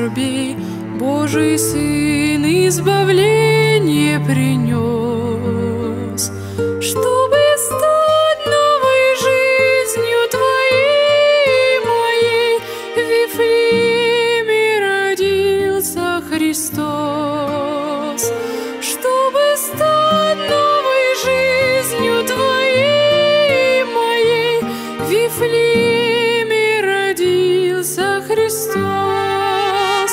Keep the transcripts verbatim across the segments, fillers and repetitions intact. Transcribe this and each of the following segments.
скорбей Божий Сын избавление принес, чтобы стать новой жизнью Твоей, моей. В Вифлееме родился Христос, чтобы стать новой жизнью Твоей, моей. В Вифлееме родился Христос.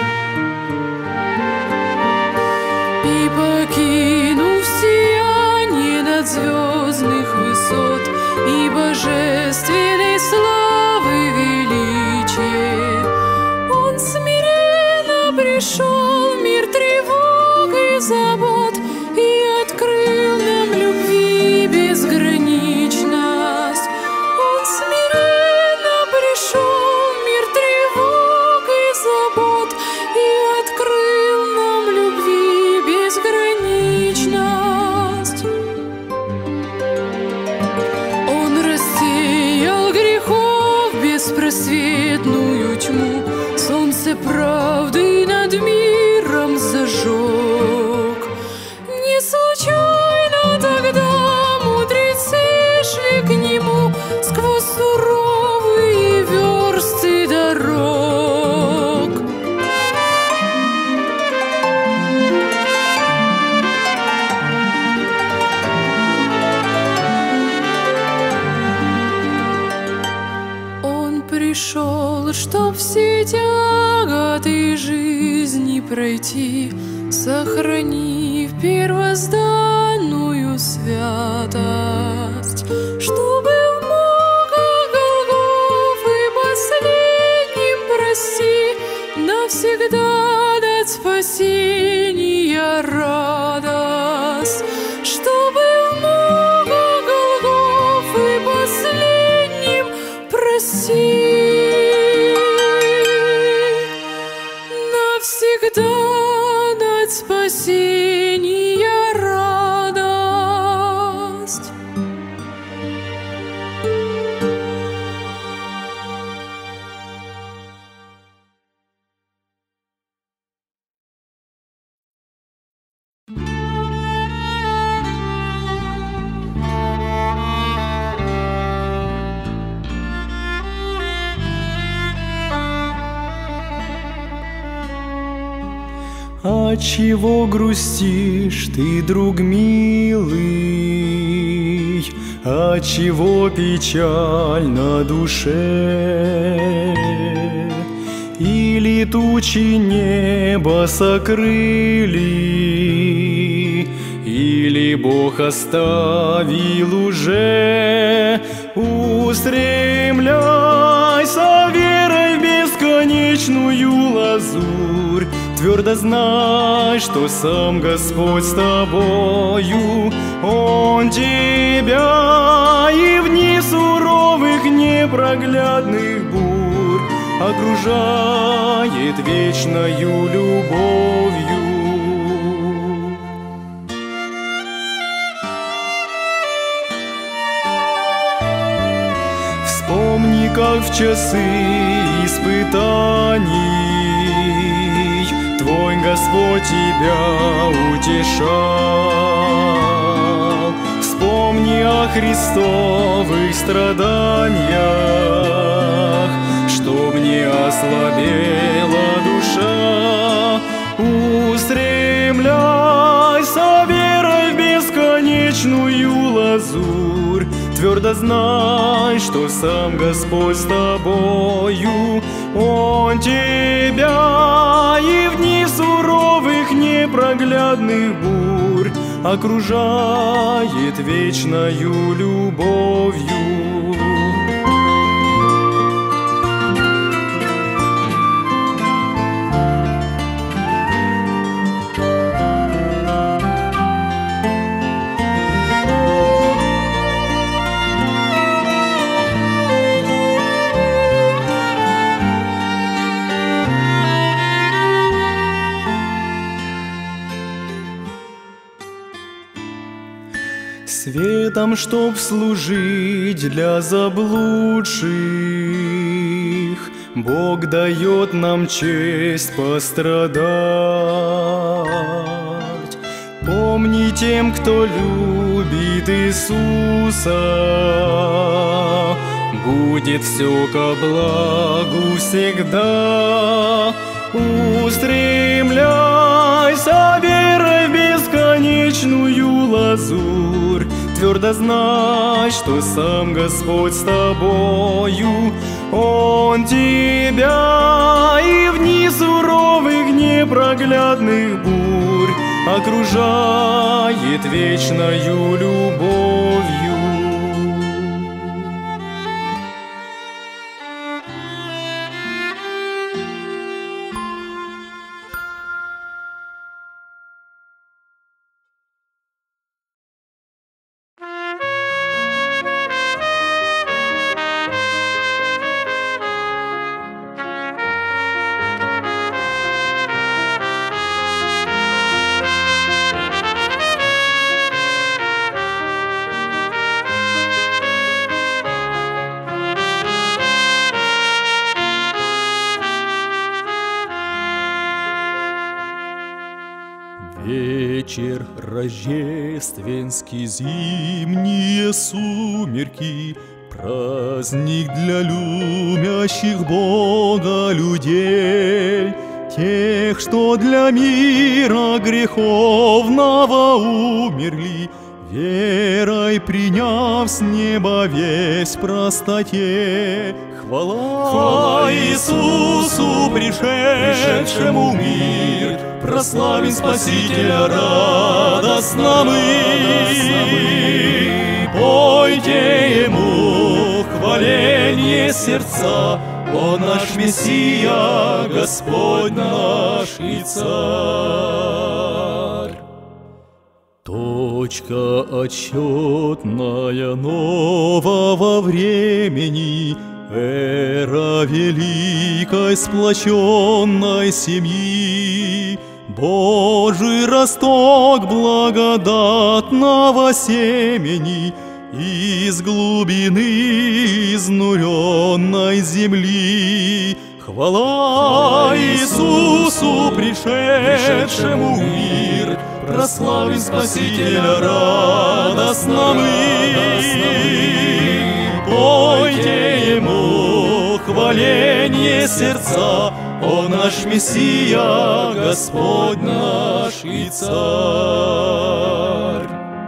И покинув сияние над звездных высот и божественной славы величие, Он смиренно пришел в мир тревог и забот и открыл нам любви безграничность. Он смиренно пришел в мир тревог и забот и открыл нам любви безграничность. Он рассеял грехов беспросветную тьму, солнце правды над миром зажег. Не случайно тогда мудрецы шли к Нему сквозь суровые версты дорог. Он пришел, чтоб все тяготы жизни пройти, сохранив первозданную святость, чтобы в муках Голгофы последним прости, навсегда дать спасения радость, чтобы в муках Голгофы последним прости, навсегда дать спасения радость. Отчего грустишь ты, друг милый? Отчего печаль на душе? Или тучи неба сокрыли, или Бог оставил уже? Устремляйся верой в бесконечную лазурь, твердо знай, что сам Господь с тобою. Он тебя и в дни суровых непроглядных бурь окружает вечною любовью. Вспомни, как в часы испытаний Твой Господь тебя утешал. Вспомни о Христовых страданиях, чтоб не ослабела душа. Устремляйся верой в бесконечную лазурь, твердо знай, что сам Господь с тобою. Он тебя и в дни суровых непроглядных бурь окружает вечною любовью. Светом, чтоб служить для заблудших, Бог дает нам честь пострадать. Помни тем, кто любит Иисуса, будет все ко благу всегда. Устремляйся верой в бесконечную лазурь, твердо знай, что сам Господь с тобою. Он тебя и в дни суровых непроглядных бурь окружает вечною любовью. Вечер рождественский, зимние сумерки, праздник для любящих Бога людей, тех, что для мира греховного умерли, верой приняв с неба весть в простоте. Хвала, Хвала Иисусу, пришедшему в мир, прославим Спасителя радостно мы. Пойте Ему хваление сердца, Он наш Мессия, Господь наш и Царь. Точка отсчетная нового времени, эра великой сплоченной семьи, Божий росток благодатного семени из глубины изнуренной земли. Хвала Иисусу, пришедшему в мир, прославим Спасителя радостно мы. Пойте Ему хваление сердца, Он наш Мессия, Господь наш и Царь.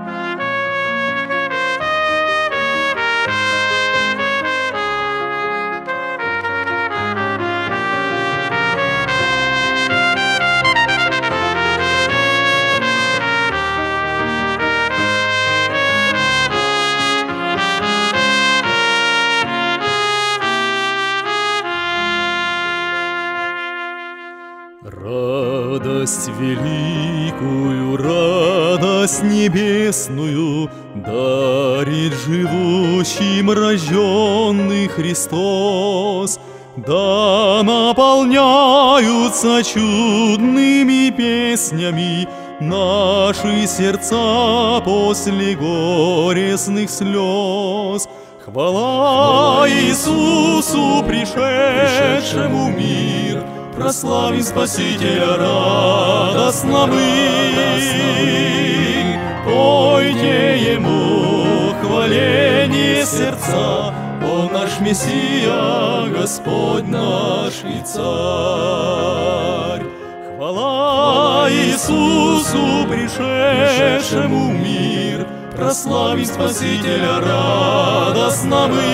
Радость великую, радость небесную дарит живущим рожденный Христос. Да наполняются чудными песнями наши сердца после горестных слез. Хвала Иисусу, пришедшему в мир, прославим Спасителя радостно мы. Пойте Ему хваление сердца, Он наш Мессия, Господь наш и Царь. Хвала Иисусу, пришедшему в мир, прославим Спасителя радостно мы.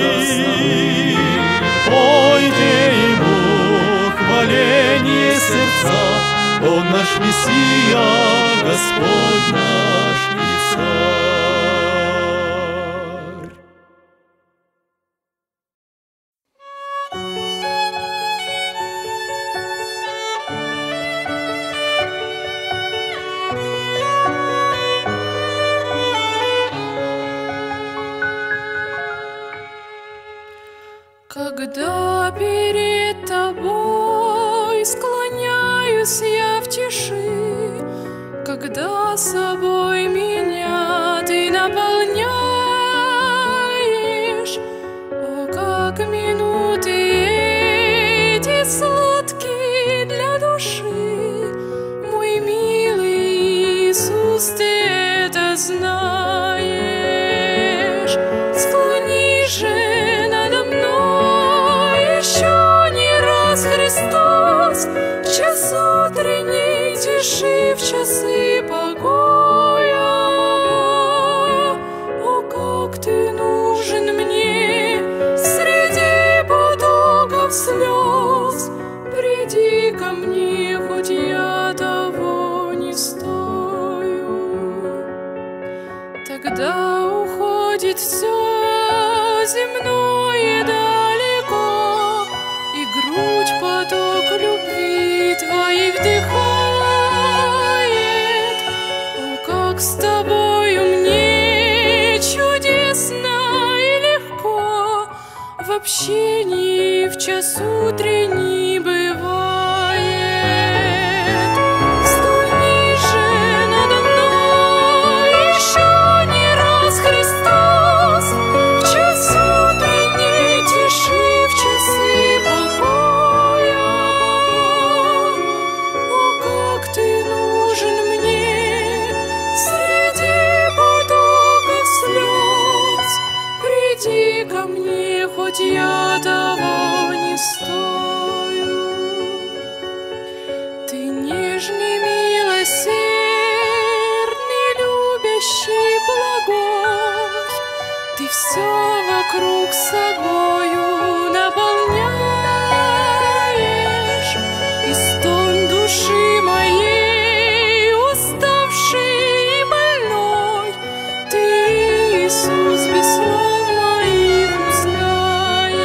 Пойте Ему хваление сердца, Он наш Мессия, Господь наш и Царь. Когда перед тобой склоняюсь я в тиши, когда собой меня час утренней тиши, в часы покоя. О, как ты нужен мне среди потоков слез. Приди ко мне, хоть я того не стою. Тогда уходит все земное далеко, и грудь поток любви твоих вдыхает. О, как с тобою мне чудесно и легко в общении в час утренний бывает. Склони же надо мной еще не раз, Христос, в час утренней тиши, в часы покоя. О, как ты нужен мне среди потоков слез. Приди ко мне, хоть я того не стою. Ты нежный, милосердный, любящий, благой. Ты все вокруг собою наполняешь, и стон души моей, уставшей и больной, ты, Иисус, без слов моих узнаешь.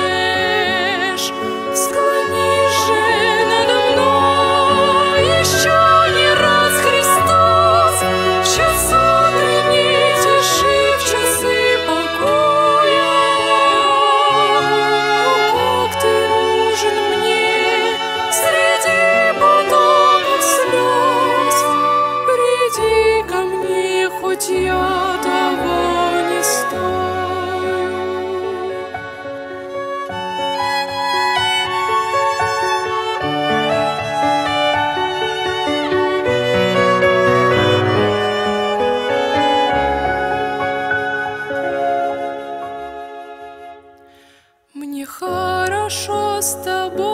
Склони же надо мной еще не раз, Христос, в час утренней тиши, в часы покоя. О, как ты нужен мне среди потоков слез. Приди ко мне, хоть я того не стою. Мне хорошо с тобою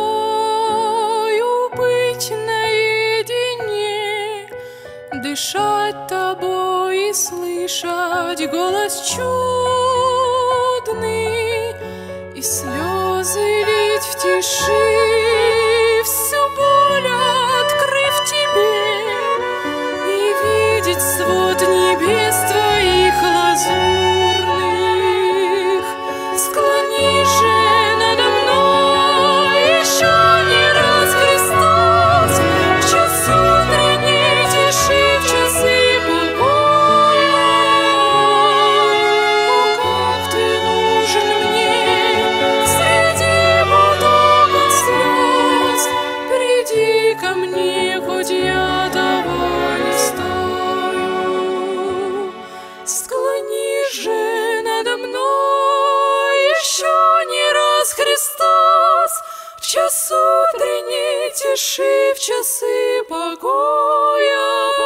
быть наедине, дышать тобой и слышать голос чудный, и слезы лить в тиши, всю боль открыв тебе, и видеть свод небес твоих лазурных. Склони же надо мной еще не раз, Христос, в час утренней тиши, в часы покоя. О, как ты нужен мне среди потоков слез. Приди ко мне, хоть я того не стою. Склони же надо мной еще не раз, Христос, в час утренней тиши, в часы покоя.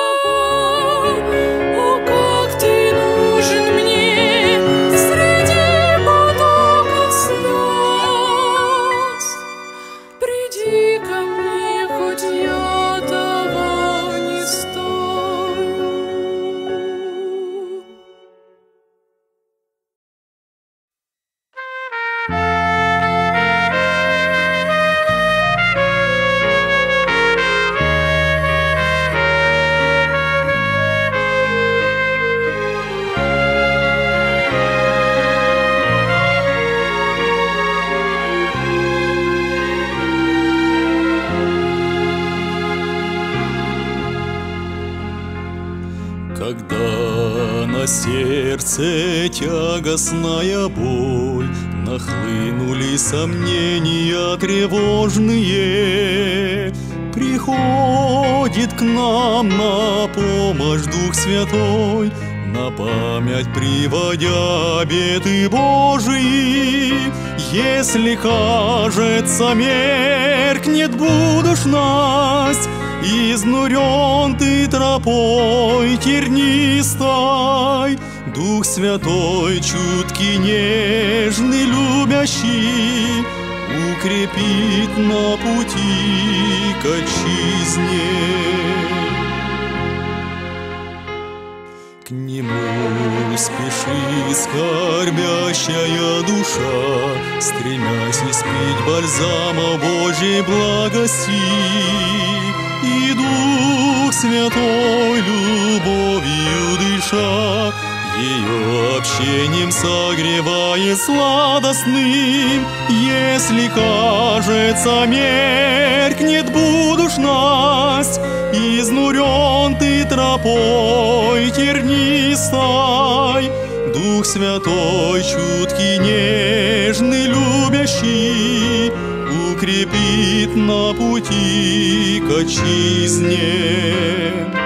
О, как ты нужен мне среди потоков слез. Приди ко мне, хоть я того не стою. Когда на сердце тягостная боль, нахлынули сомнения тревожные, приходит к нам на помощь Дух Святой, на память приводя обеты Божии. Если, кажется, меркнет будущность, изнурен ты тропой тернистой, Дух Святой, чуткий, нежный, любящий, укрепит на пути к отчизне. К Нему спеши, скорбящая душа, стремясь испить бальзама Божьей благости, и Дух Святой любовью дыша, ее общением согревая сладостным. Если, кажется, меркнет будушность, изнурен ты тропой тернистой, Дух Святой, чуткий, нежный, любящий, укрепит на пути к отчизне.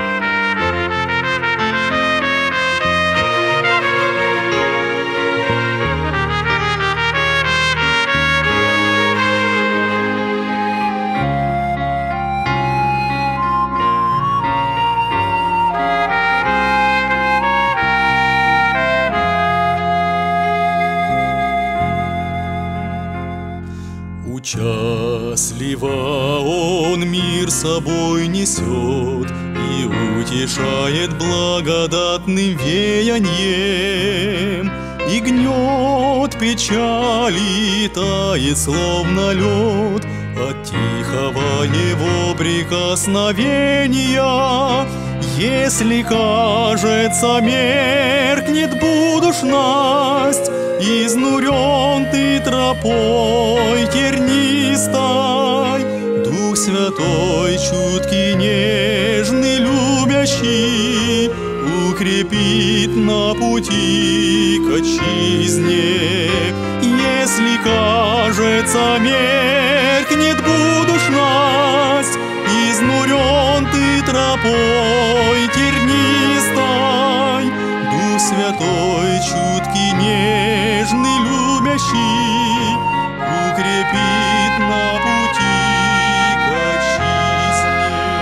Участливо Он мир собой несет и утешает благодатным веянием, и гнет печали тает, словно лед, от тихого Его прикосновения. Если, кажется, меркнет будушность, изнурен ты тропой тернистой, Дух Святой, чуткий, нежный, любящий, укрепит на пути к отчизне. Если, кажется, меркнет будушность, изнурен ты тропой тернистой, Дух Святой, чуткий, нежный, любящий, укрепит на пути к отчизне.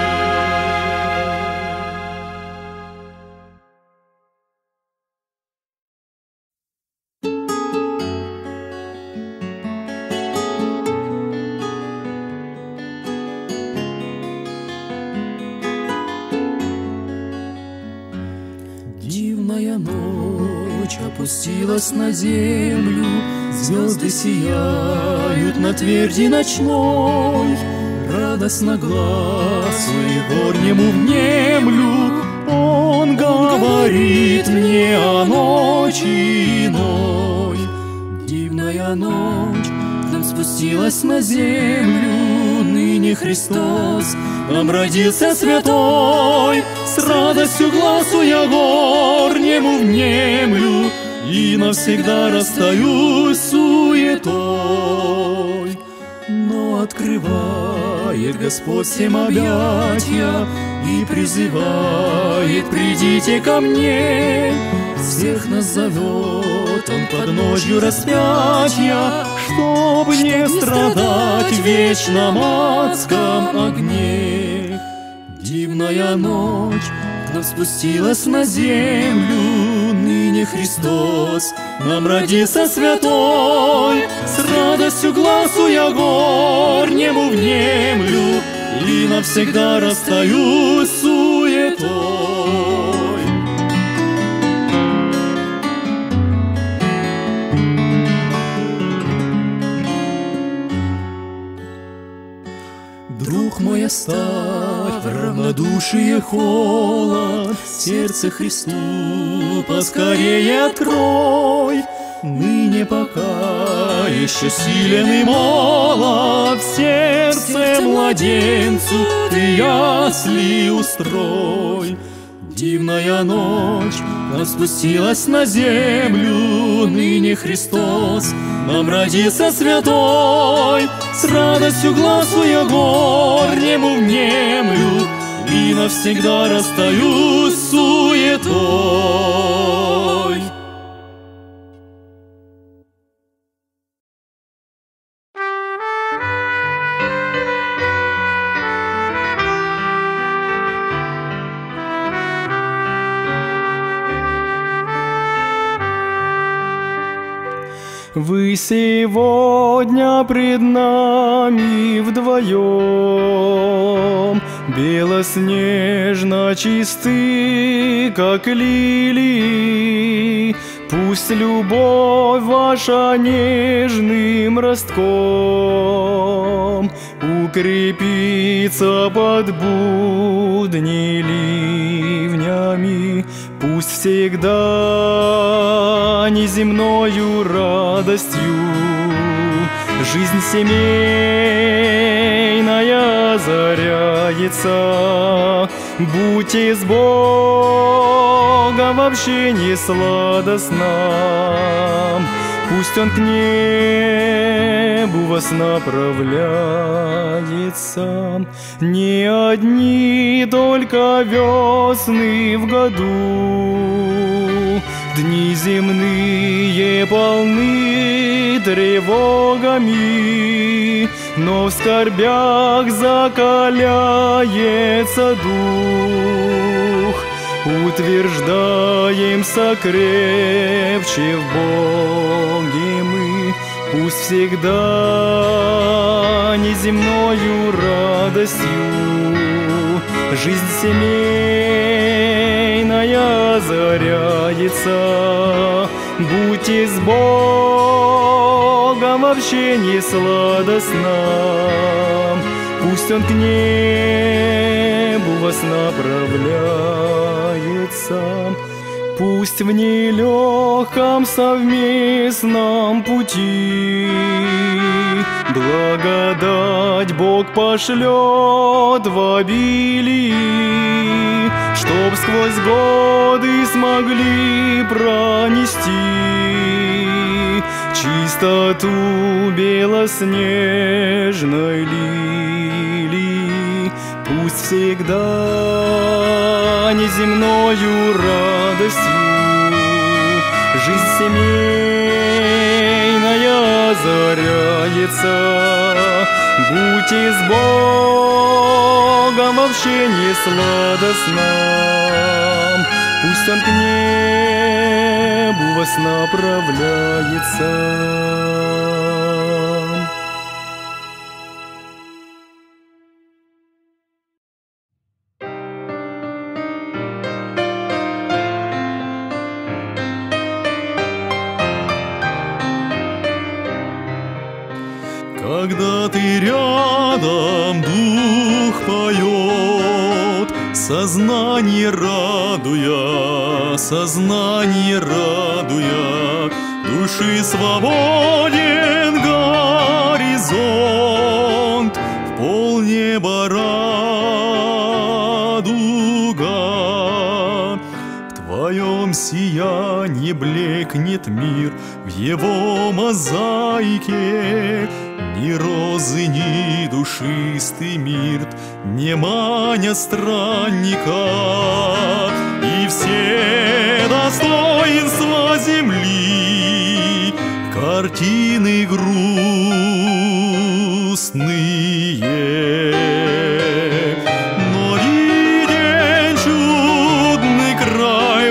Дивная ночь опустилась на землю, звезды сияют на тверди ночной. Радостно глазу Егорнему внемлю, Он говорит мне о ночи иной. Дивная ночь к нам спустилась на землю, ныне Христос нам родился святой. С радостью глазу я горнему внемлю и навсегда расстаюсь с суетой. Но открывает Господь всем объятья и призывает: придите ко мне. Всех нас зовет Он под ночью распятия, чтоб не страдать в вечном адском огне. Дивная ночь к нам спустилась на землю, ныне Христос нам родился святой. С радостью глазу я горнему внемлю и навсегда расстаюсь с суетой. Друг мой, оставь равнодушие, холод, сердце Христу поскорее открой. Ныне пока еще силен и молод, в сердце младенцу ты ясли устрой. Дивная ночь нам спустилась на землю, ныне Христос нам родился святой. С радостью глазу я горнему внемлю и навсегда расстаюсь с суетой. Вы сегодня пред нами вдвоем, белоснежно чисты, как лилии. Пусть любовь ваша нежным ростком укрепится под будни ливнями. Пусть всегда неземною радостью жизнь семейная озаряется. Будьте с Богом в общении сладостном, пусть Он к небу вас направляется. Не одни только весны в году, дни земные полны тревогами, но в скорбях закаляется дух. Утверждаемся крепче в Боге мы, пусть всегда неземною радостью жизнь семейная озаряется. Будьте с Богом в общении сладостном, пусть Он к небу вас направляется. Пусть в нелегком совместном пути благодать Бог пошлет в обилии, чтоб сквозь годы смогли пронести чистоту белоснежной лилии. Пусть всегда неземною радостью жизнь семейная озаряется. Будьте с Богом в общении сладостном, пусть Он к небу вас направляется. Когда ты рядом, дух поет, сознание радуя, сознание радуя, души свободен горизонт, в полнеба радуга. В твоем сиянии блекнет мир, в его мозаике ни розы, ни душистый мирт не манят странника, и все достоинства земли картины грустные. Но виден чудный край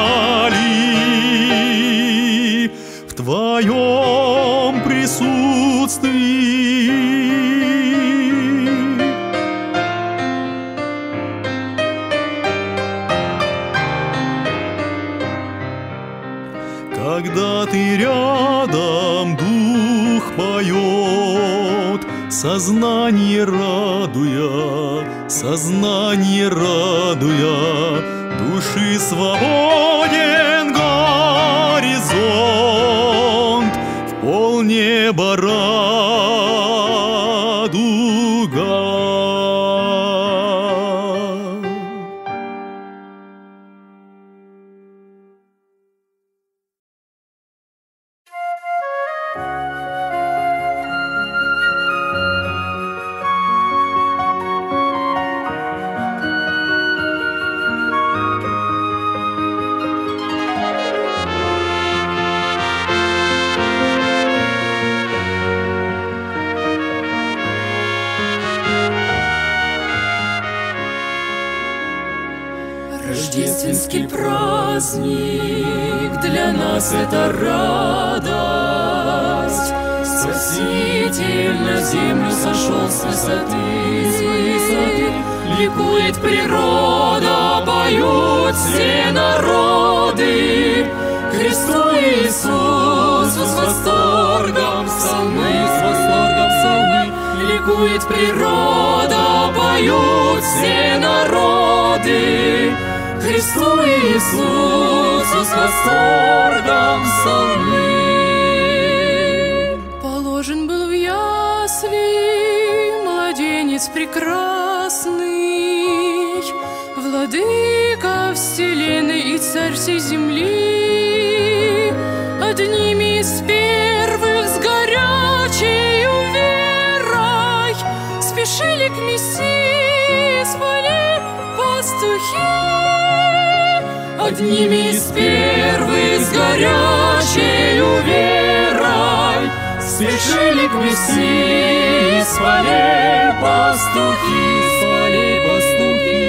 вдали, в твоем присутствии. Когда ты рядом, дух поет, сознание радуя, сознание радуя, души свободен горизонт, в полнеба радуга. Рождественский праздник для нас — это радость. Спаситель на землю сошел с высоты, с высоты. Ликует природа, поют все народы. Христу Иисусу с восторгом псалмы, с восторгом псалмы. Ликует природа, поют все народы. Христу Иисусу с восторгом псалмы. Положен был в ясли младенец прекрасный, владыка вселенной и царь всей земли. Одними из первых с горячей верой спешили к Мессии с полей пастухи. Одними из первых с горячей верой спешили к Мессии с полей пастухи, с полей пастухи.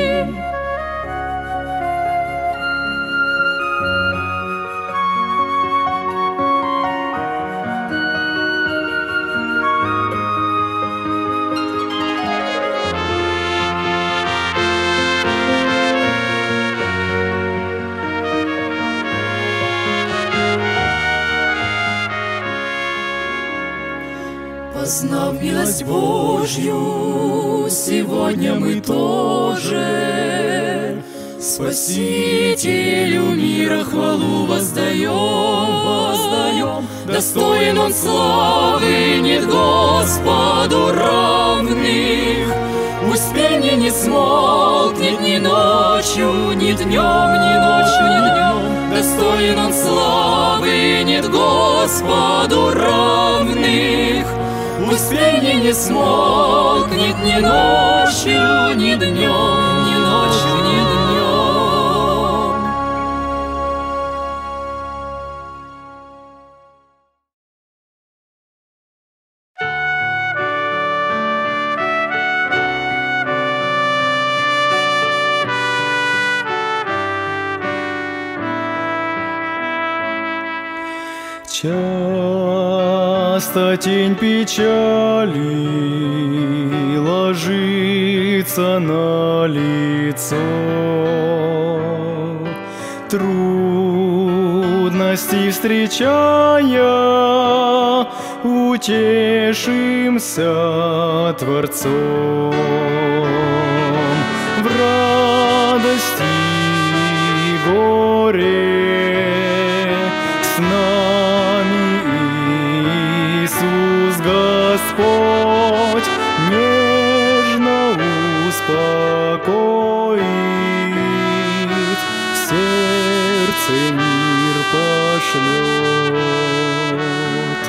Познав милость Божью, сегодня мы тоже Спасителю мира хвалу воздаем, воздаем. Достоин Он славы, нет Господу равных. Пусть пение не смолкнет ни ночью, ни днем, ни ночью, ни днем. Достоин Он славы, нет Господу равных. Пусть пение не смолкнет ни ночью, ни днем, ни ночью, ни днем. Часто тень печали ложится на лицо, трудности встречая, утешимся Творцом. В радости и горе с нами Иисус Господь нежно успокоит, в сердце мир пошлет.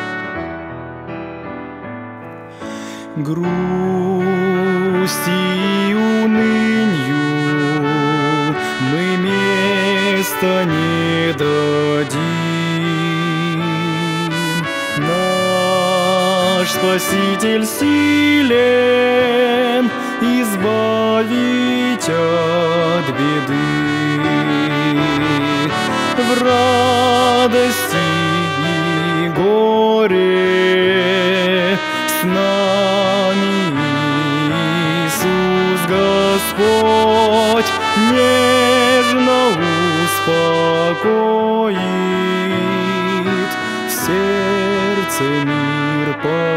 Грусти и унынью мы места не дадим. Наш Спаситель силен избавить от беды. В радости и горе с нами Иисус Господь нежно успокоит, в сердце мир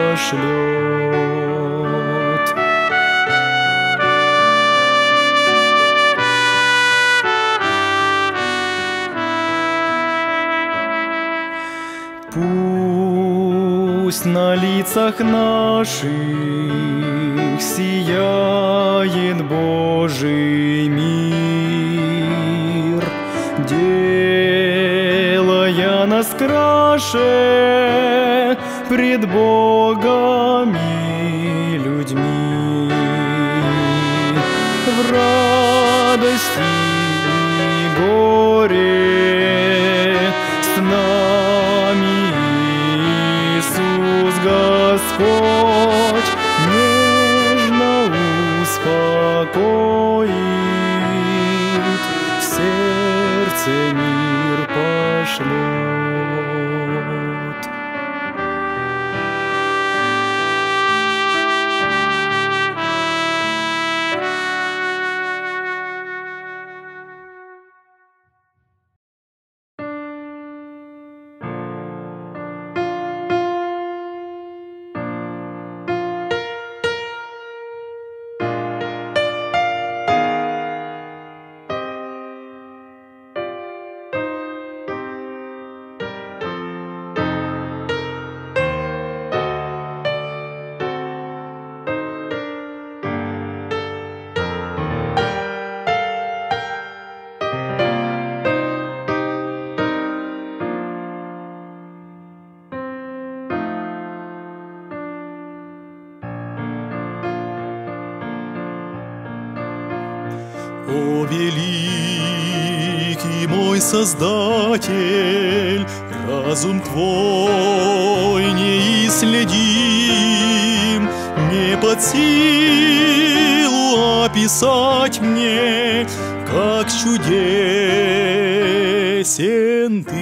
пошлет. Пусть на лицах наших сияет Божий мир, делая нас краше пред Богом и людьми. В радости и горе с нами Иисус Господь нежно успокоит, в сердце мир пошлет. О, великий мой Создатель, разум Твой неисследим, не под силу описать мне, как чудесен Ты.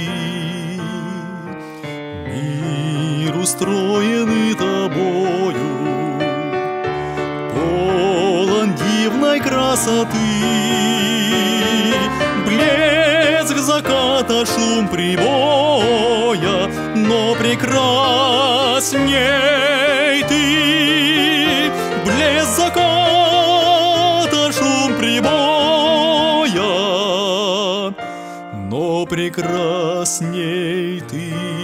Мир, устроенный Тобою, полон дивной красоты. Блеск заката, шум прибоя, но прекрасней Ты. Блеск заката, шум прибоя, но прекрасней Ты.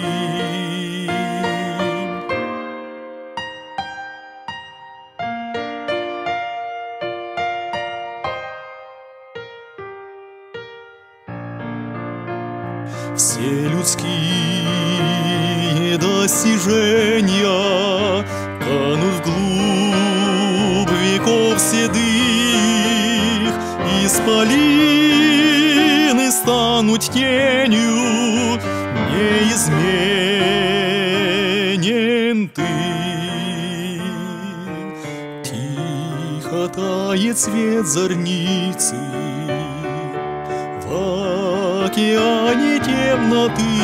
Все людские достижения канут вглубь веков седых, исполины станут тенью, неизменен Ты. Тихо тает свет зорницы в океане темноты.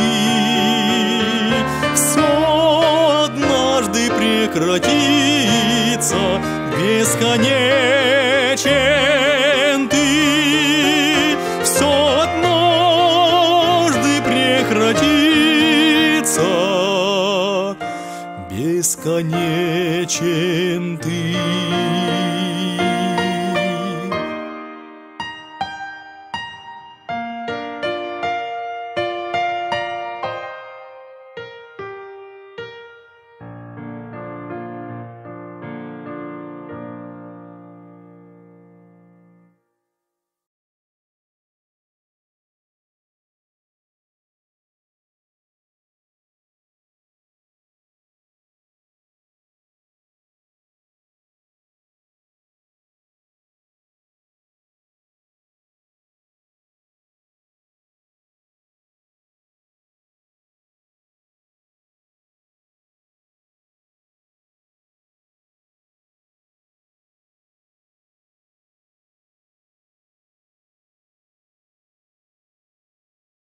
Все однажды прекратится, бесконечен Ты. Все однажды прекратится, бесконечен Ты.